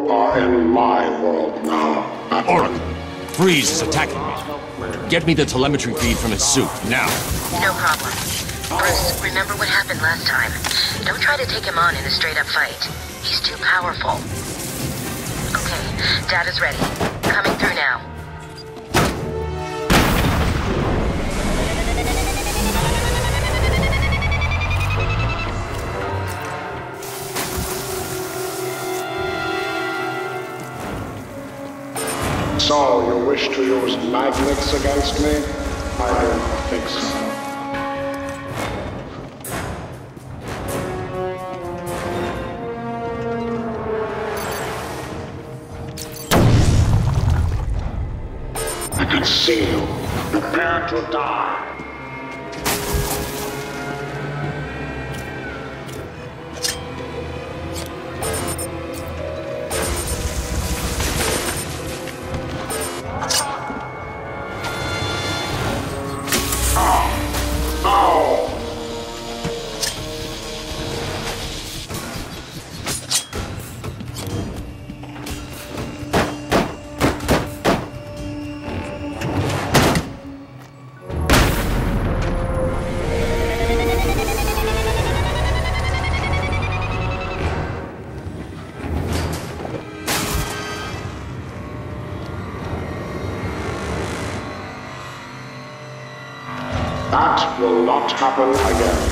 are in my world now, Batman. Freeze is attacking me. Get me the telemetry feed from his suit, now. No problem. Bruce, remember what happened last time. Don't try to take him on in a straight-up fight. He's too powerful. Okay, data's ready. Coming through now. So, you wish to use magnets against me? I do not think so. I can see you. Prepare to die. That will not happen again.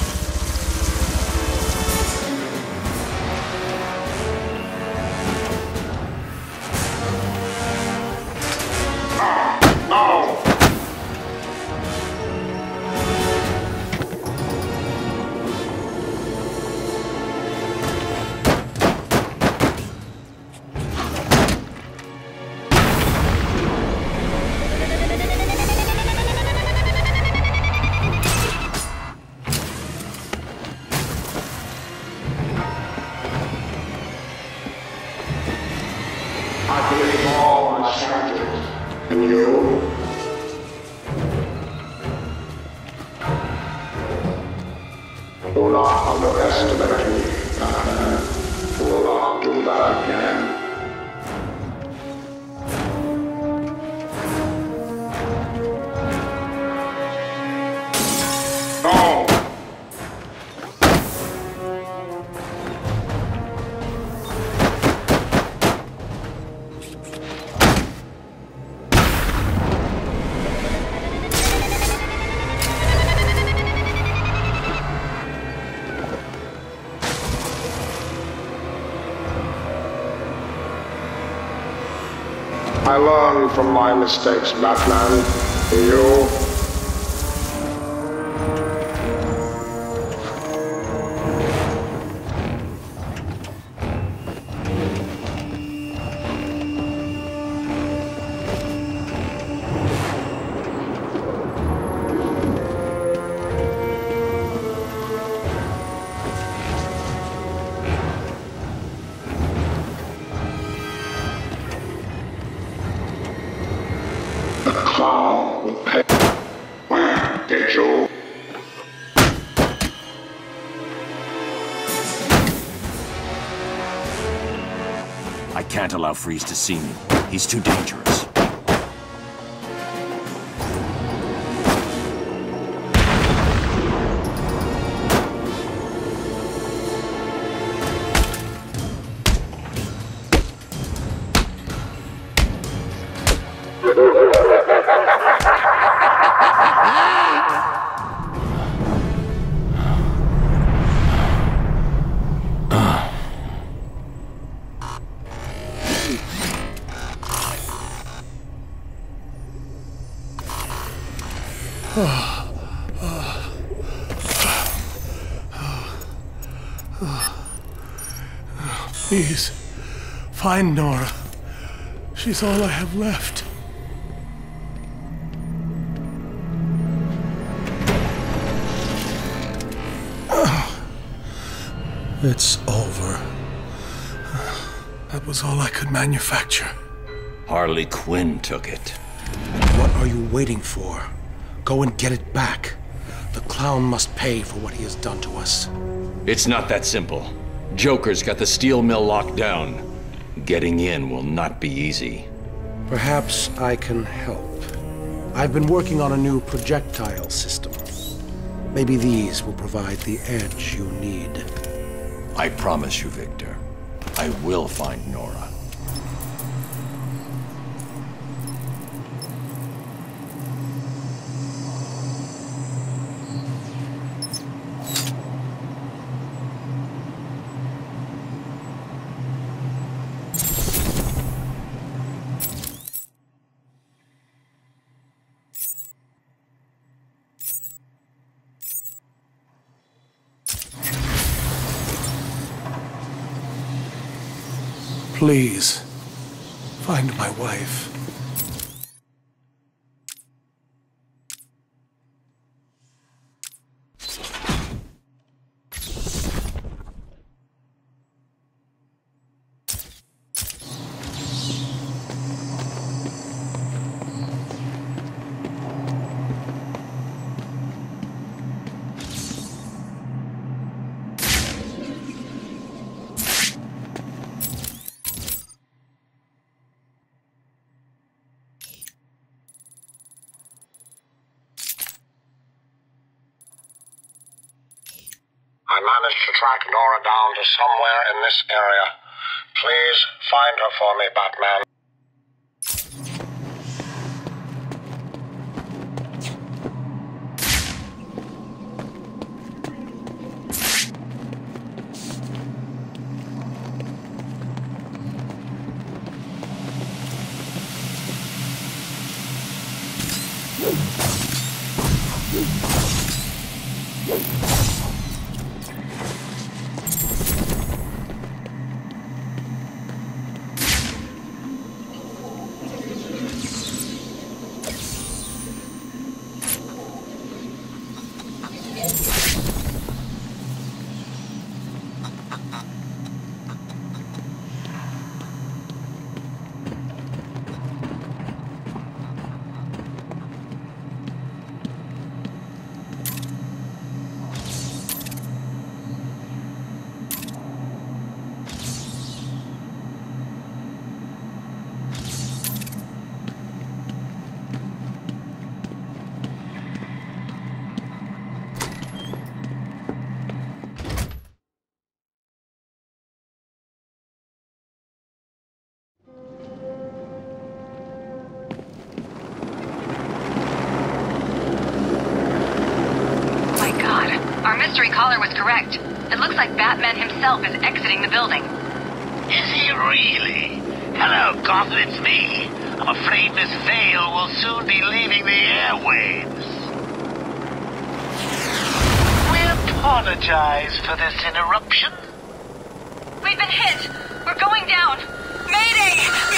I believe all my senses. And you? Do not underestimate me, Batman. Do not do that again. No! I learn from my mistakes, Batman. You? The clown will pay. Where did you? I can't allow Freeze to see me. He's too dangerous. Please, find Nora. She's all I have left. It's over. That was all I could manufacture. Harley Quinn took it. What are you waiting for? Go and get it back. The clown must pay for what he has done to us. It's not that simple. Joker's got the steel mill locked down. Getting in will not be easy. Perhaps I can help. I've been working on a new projectile system. Maybe these will provide the edge you need. I promise you, Victor, I will find Nora. Please, find my wife. I managed to track Nora down to somewhere in this area. Please find her for me, Batman. Our mystery caller was correct. It looks like Batman himself is exiting the building. Is he really? Hello, Gotham, it's me. I'm afraid Miss Vale will soon be leaving the airwaves. We apologize for this interruption. We've been hit! We're going down! Mayday!